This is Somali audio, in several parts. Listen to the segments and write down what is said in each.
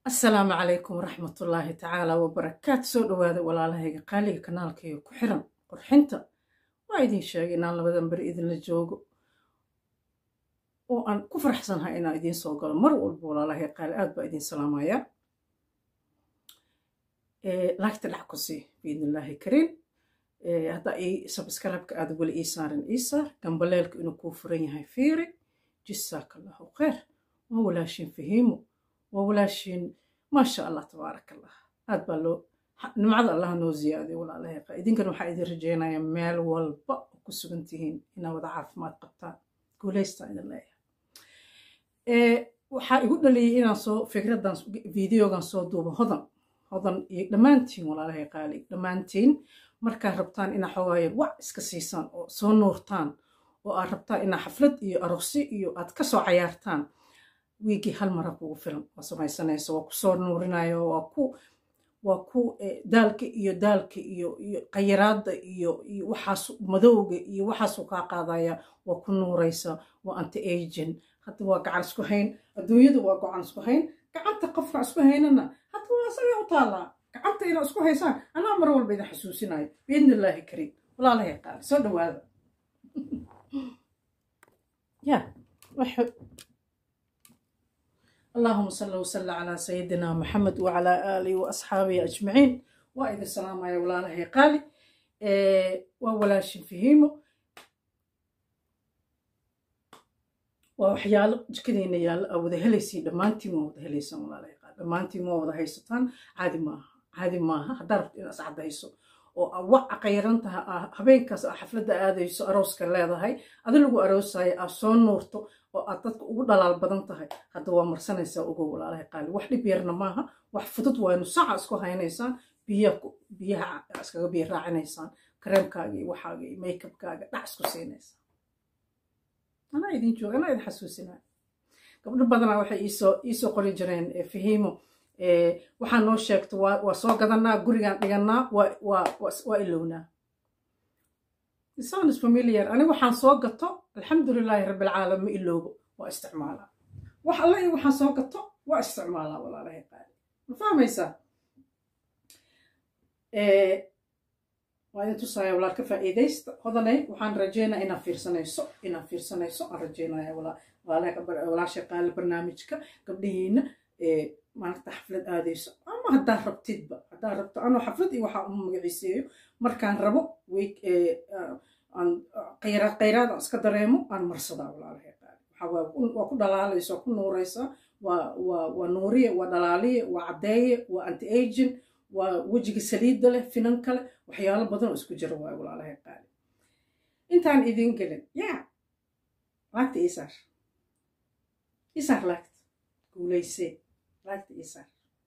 السلام عليكم ورحمة الله تعالى وبركاته. سو دhowaada walaalahayga qaaliga kanaalkayga ku xiran qurxinta waa idin sheegay inaan labadan bari idinla joogo oo aan ku faraxsanahay inaan idin soo galo mar walba. walaalahayga qaali aad baa idin salaamaya. laagta dhac ku sii biidnillaahi kariim. hadda subscribe-ka aad weli ii saaran ii saar, gambaleelka inuu kuu furan yahay fiiri. jisaakallahu khayr. waa walaashin fahiimo, waa walaashin maasha allah tabaaraka allah. aad baa loo nimcada allah noo ziyaadiyo walaalahayga. idinkan waxaa idin rajaynayaa meel walba ku sugan tihiin inaa wada caafimaad qabtaan. guulaystaa idin leeyahay. waxaa igu dhaliyay inaan soo fikradan videogan soo duubo hodan iyo dhammaantiin walaalahay qaali, dhammaantiin markaad rabtaan inaa xogaayan wax iska siisaan oo soo nuurtaan, oo aad rabtaan inaa xaflad iyo aroosi iyo aad ka soo cayaartaan, wiigii hal mara kugu filan waa samaysanaysa. waa ku soo nuurinayo, waa ku daalka iyo qayraada iyo waxaas madowga iyo waxaasuu kaa qaadaya. waa ku nuuraysa, waa anti agent. hadda waa gacan isku hayn, adduunyadu waa gacan isku hayn. gacanta qofka isku haynana hadda waa asaga u taallaa. gacanta inaa isku haysaan anaa mar walba idin xasuusinayo biidnillaahi kariim. walaalahay qaali soo dhawaada. ya اللهم صل وسلم على سيدنا محمد وعلى آله وأصحابه أجمعين. وإذا السلام يا ولاله قالي وولاش فهيمو وحيال جكدين يال أو ذا هلسي دمانتي مو ذا هلسي ولاله قال دمانتي مو ذا هيستان عادي ما حضرت إن أسعد هيسو ووقع قيرانتها habeenkaas xafladda aadayso arooska leedahay adin lagu aroosay soo nuurto oo aad dadka ugu dhalaal badan tahay. hadda waa marsanaysaa ugu walaalahay qaali. wax dhib yarna maaha, wax fudud waaynu saca isku haynaysaan, biyaha iskaga biyo raacinaysaan, kareemkaaga iyo waxaaga iyo makeupkaaga dhac isku siinaysaa. anaa idin jooga, anaa idin xasuusinaya. gabdho badanaa waxay iisoo qori jireen fahiimo waxaan noo sheegto waa soo gadanaa, gurigaan dhiganaa, waa ilownaa. sounds familiar. ani waxaan soo gato alxamdulilaahi rabbilcaalamiin ma iloobo, waa isticmaalaa. wax alla iyo waxaan soo gato waa isticmaalaa walaalahay qaali. ma fahmaysaa? waa idin tusaaya walaal ka faa'iidaysta. hodanay waxaan rajeynaa inaad fiirsanayso aan rajeynaya walaashay qaali barnaamijka gabdhihiina maanta xaflad aadayso, ama haddaa rabtidba, haddaa rabto anoo xaflad iyo waxaa uma magaciiseeyo markaan rabo qayraad aan iska dareemo aan marsadaa walaalahay qaali. waa ku dhalaalaysa, waa ku nuuraysa, waa nuuriye, waa dhalaaliye, waa caddeeye, waa anti agent, waa wejiga saliidda leh, finan kale, waxyaalo badan oo isku jira waayo walaalahay qaali. intaan idin gelin laagta isaar laagta guulaysee laagta isaar.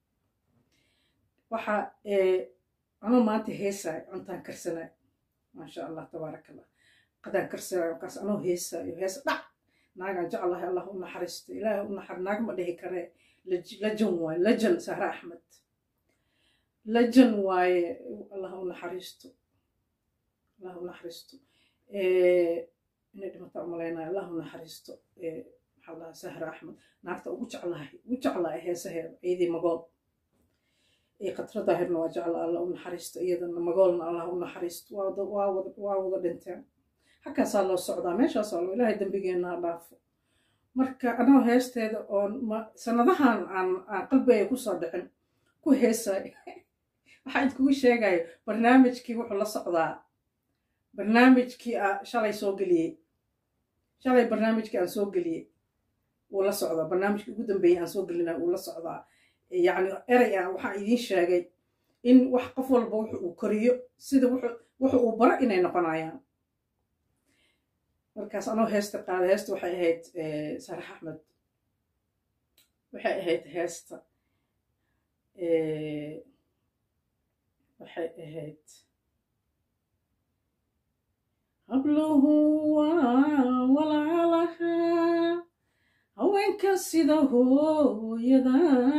waxaa anoo maanta heesaayo, cuntaan karsanaayo maasha allah tabaaraka allah. qadaan karsanaayo markaas anoo heesaayo, hees dhac naagaan jeclahay allah u naxariisto, ilaahay u naxar naag ma dhihi karee. lajan waaye, lajan sahra axmed lajan waaye. allah u naxariisto, allah u naxariisto. inay dhimata umalaynayo, allah u naxariisto. maxaa lahaa sahra axmed naagta ugu jeclahay heesaheeda iyadii magool. qatra daahirna waa jecla, allah u naxariisto. iyadana magoolna allah u naxariisto. waa wada dhinteen. xaggaasaa loo socdaa, meeshaasaa loo ilaahay dembigeenna ha dhaafo. marka anoo heesteeda oon sanadahan aan qalbigay kusoo dhicin ku heesay waxaa idkugu sheegayo barnaamijkii wuxuu la socdaa barnaamijkii shalay barnaamijkii aan soo geliyey wuu la socdaa. barnaamijkii ugu dambeeyey aan soo gelinay wuu la socdaa. yacni erey ah waxaan idiin sheegay in wax qof walba wuxu uu koriyo sida wuxu uu baro inay noqonayaan. markaas anoo heesta qaada, heesta waxay ahayd sarax axmed, waxay ahayd heesta waxay ahayd habluhu waa walaalaha haweenka sida hooyada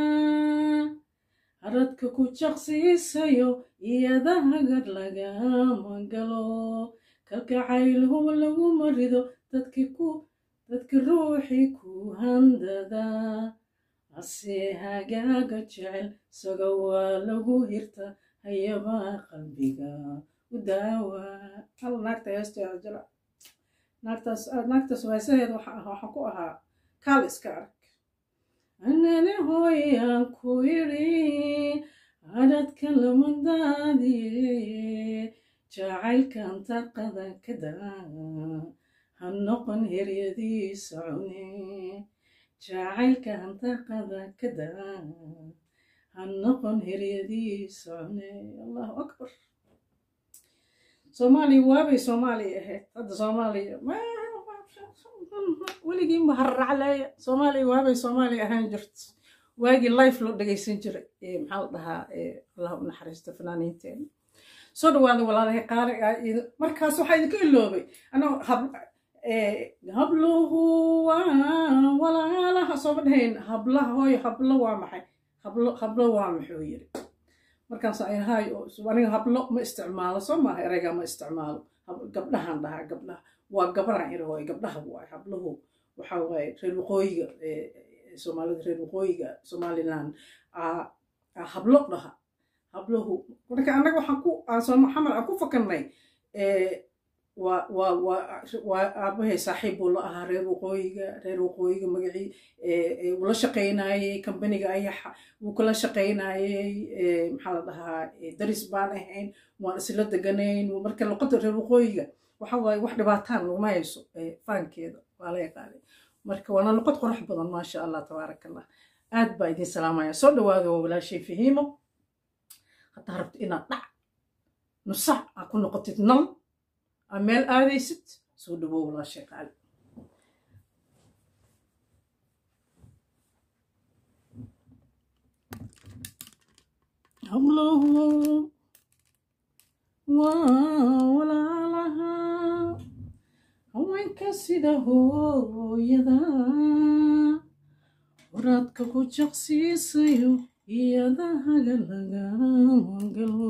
haradka ku jaqsiisayo iyada hagar lagama galo. kalgacayl huba lagu marido dadki ruuxii ku handada hase hagaaga jecel isaga waa lagu hirta hayabaa qalbiga u daawa hal naagta heesteeda jira naagtaas waasaheeda waxaa ku ahaa kaal iska arag anane hooyaan ku yidhi hadadka lama daadiye jacaylkan taqada ka daa ha noqon heryadiisa cune jacaylkan taqada ka daa ha noqon heryadiisa cune allahu akbar soomaaliya waabay soomaaliya ahayd hadda soomaaliya weligiinba harracleeya soomaaliya waabay soomaaliya ahaan jirto waagii life loo dhagaysan jiray maxaa la dhahaa allah u naxariista fanaaniinteena soo dhawaada walaalahay qaaliga markaas waxaa idinka iloobay anoo habluhu waa walaalaha sooma dhahayn hablaha hooyo hablo waa maxay hablo waa muxuu yiri markaas ay haay aniga hablo ma isticmaalo soo maaha erayga ma isticmaalo gabdhahan dhahaa gabdhaha waa gabaraan iri hooyo gabdhaha waay habluhu waxaa waaye reer waqooyiga soomaalida reer waqooyiga somaliland hablo dhaha habluhu marka annaga waxaan maxamed aan ku fakarnay waa aabahay saaxiib buu la ahaa reer waqooyiga magacii wuu la shaqaynayey kambaniga ayaxa wuu kula shaqaynayey maxaa la dhahaa daris baan ahayn waan isla deganayn marka luqadda reer waqooyiga waxa waaye wax dhibaataan laguma hayso faankeeda waa la yaqaanay marka waana luqad qurux badan maasha allah tabaaraka allah aad baa idin salaamaya soo dhawaada waa walaashay fahiimo haddaa rabto inaad dhac nusac aa ku noqotid nal aa meel aadaysid soo dhawow walaashay qaali habluhu waa walaalaha haweenka sida hooyada waraadka ku jaqsiisayo iyadahaga lagama galo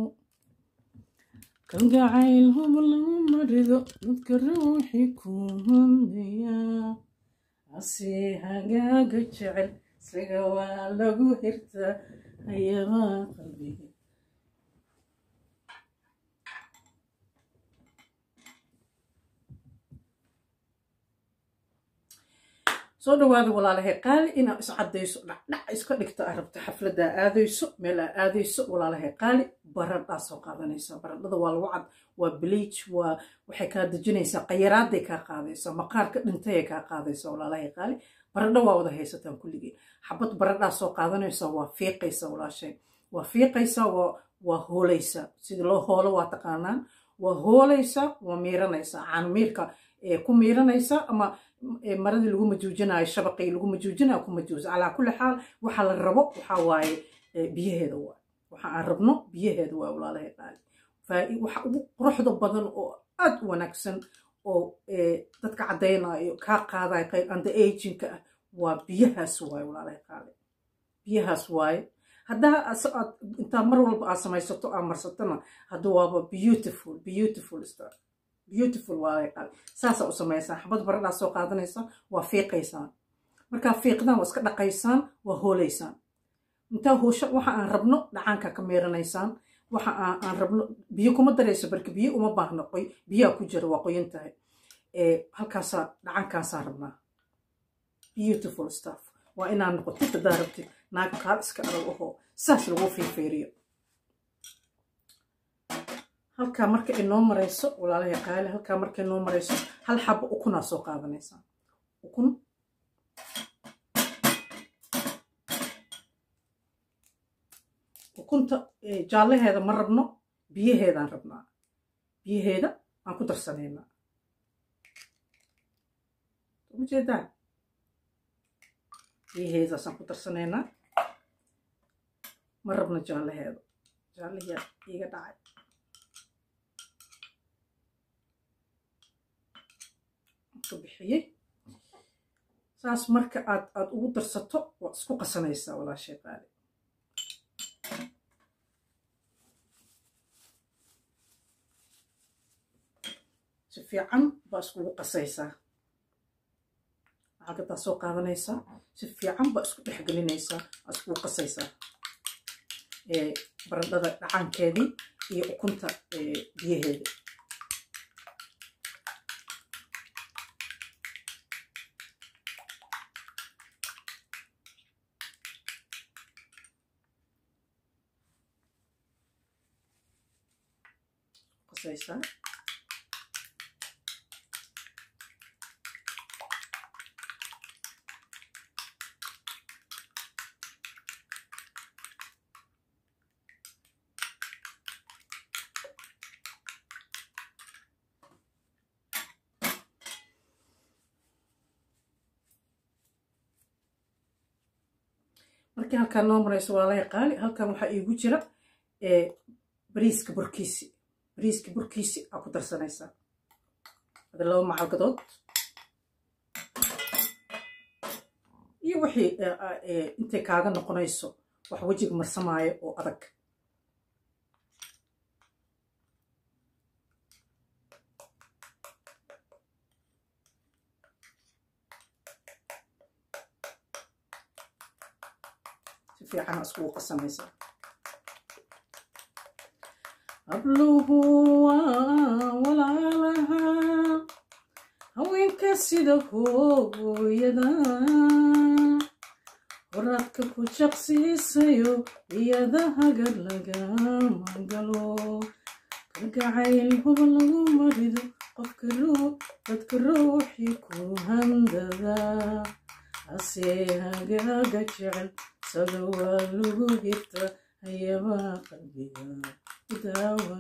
kalgacayl hub lagu marido dadka ruuxii ku handaya hase hagaaga jecel isaga waa lagu hirta hayabaa qalbiga soo dhawaada walaalahay qaali inaad iscaddayso dhacdhac iska dhigta aa rabta xafladdaa aadayso meel aa aadayso walaalahay qaali baradhaa soo qaadanaysaa baradhada waa lagu cad waa bleach waxay kaa dejinaysaa qayaraaday kaa qaadaysaa maqaarka dhintayay kaa qaadaysaa walaalahay qaali baradho waa wada haysataan kulligeen xabad baradhaa soo qaadanaysaa waa fiiqaysaa walaashay waa fiiqaysaa waa hoolaysaa sida loo hoolo waa taqaanaan waa hoolaysaa waa miiranaysaa caanmiirka ku miiranaysaa ama maradii lagu majuujinayo shabaqii lagu majuujinayo ku majuusa calaa kulli xaal waxaa la rabo waxaa waaye biyaheeda waay waxa aan rabno biyaheeda waay walaalahay qaali waxa ugu quruxda badan oo aad u wanaagsan oo dadka caddaynayo kaa qaadayo qayb anda agingka ah waa biyahaas waaye walaalahay qaali biyahaas waaye haddaa aad intaa mar walba aad samaysato aad marsatona hadda waaba beautiful waa qaali saasaa u samaysaan xabad baradhaa soo qaadanaysaa waa fiiqaysaan markaa fiiqdaan waa iska dhaqaysaan waa hoolaysaan intaa hoosha waxa aan rabno dhacaankaa ka meeranaysaan waxa aan rabno biyo kuma darayso barka biyo uma baahno biyaa ku jira waa qoyan tahay halkaasaa dhacaankaasaa rabnaa beautiful stuff waa inaan noqotid haddaa rabtid naag kaal iska adag ahoo saas lagu fiirfiiriyo halkaa marka inoo marayso walaalahay qaali halkaa marka inoo marayso hal xabo ukunaa soo qaadanaysaa ukunta jaallaheeda ma rabno biyaheedaan rabnaa biyaheeda aan ku darsanaynaa ujeedaan biyaheedaasaan ku darsanaynaa ma rabno jaallaheeda jaallaheeda iga dhacay bixiyey saas marka aad ugu darsato waad isku qasanaysaa walaashay qaali si fiican baa iskugu qasaysaa caagadaa soo qaadanaysaa si fiican baa isku dhex gelinaysaa isku qasaysaa barandhada dhacaankeedii iyo ukunta biyaheeda qasaysaa markii halkaan noo marayso walaalahay qaali halkan waxaa iigu jira bariiska burkiisi aa ku darsanaysaa hada 2 macalgadood iyo wixii intay kaaga noqonayso wax wajiga marsamaayo oo adag في عنا أسبوع قسميسا أبلغوا ولا لها هوين كسيده يدا وراتك كل شخصي سيو يدا هجر لقا مانقلو كالقعيل هو بلغو مريدو قفكرو تذكرو حيكو هنددا أسيها قاقا جعل سدوا لغو جبتا هيا قلبيها داوا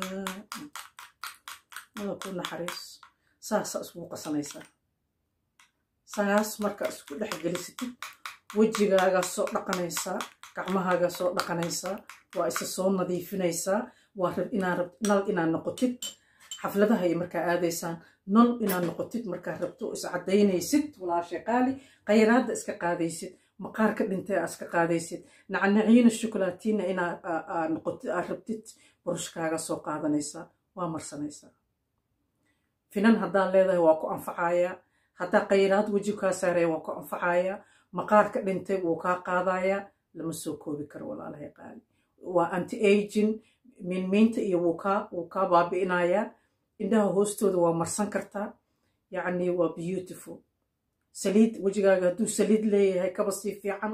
هذا كل حريص ساس أسبوع قصنيسا ساس مركا أسبوع لح جلستي وجهها صوت دقنيسا gacmahaaga soo dhaqanaysaa waa isa soo nadiifinaysaa waa rab inaad noqotid xafladaha iyo markaa aadaysaan nol inaad noqotid markaa rabto is cadaynaysid walaashay qaali khayraadda iska qaadaysid maqaarka dhintay iska qaadaysid nacnaciina shukulaatina inaad noqotid aad rabtid burushkaaga soo qaadanaysaa waa marsanaysaa finan haddaad leedahay waa ku anfacaya haddaa khayraad weji kaa saaraya waa ku anfacaya maqaarka dhintay wuu kaa qaadaya lama soo koobi karo walaalahay qaali waa anti aging minmiinta iyo wuu kaa baabi'inaya indhaha hoostooda waa marsan kartaa yacni waa beautiful saliid wejigaaga hadduu saliid leeyahay kaba sii fiican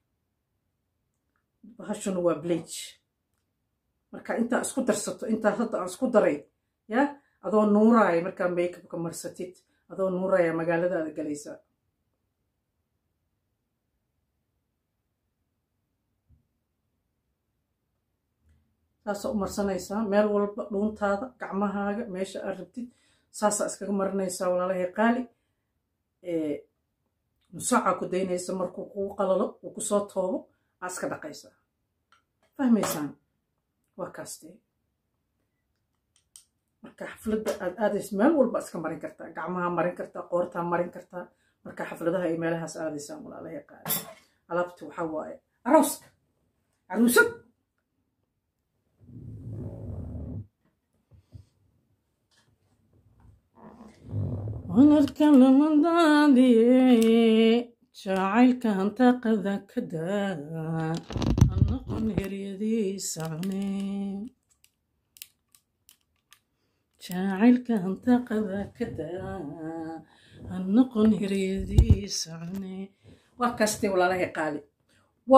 bahashuna waa bleach marka intaa isku darsato intaa hadda aan isku daray ya adoo nuuraya markaa makeupka marsatid adoo nuuraya magaaladaada galaysaa saasa u marsanaysaa meel walba dhuuntaada gacmahaaga meesha aad rabtid saasa iskaga marinaysaa walaalahay qaali nusaaca ku daynaysa markuu kugu qalalo uu kusoo toobo aa iska dhaqaysaa fahmaysaan waa kaastee marka xafladda aad aadaysa meel walba iska marin kartaa gacmaha marin kartaa qoortaa marin kartaa marka xafladaha iyo meelahaas aadaysaan walaalahay qaali alaabta waxaa waaye arooska caruusad ونركن من دادي جاعلك أنت قذا كدا النقن يريدي سعني جاعلك أنت قذا كدا النقن يريدي سعني وكاستي ولا لا قالي و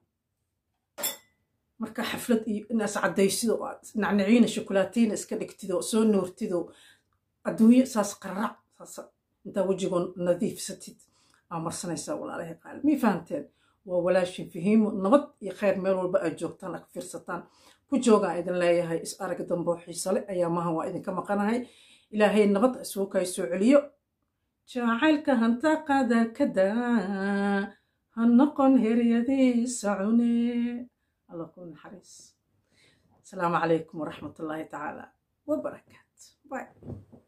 marka xaflad iyo inaas cadaysido nacnaciina shukulaatiin iska dhigtido soo nuurtido adduunyo saas qarrac saas inta wajigoon nadiifsatid aa marsanaysaa walaalahay qaali mii fahanteen waa walaashin fahiimo nabad iyo khayr meel walba aad joogtaan ag fiirsataan ku joogaan idin leeyahay is arag dambo xiise leh ayaamahan waa idinka maqanahay ilaahay nabad isugu kay soo celiyo jacaylka hanta qada kada ha noqon heryadii sacune الله يكون حريص السلام عليكم ورحمة الله تعالى وبركاته باي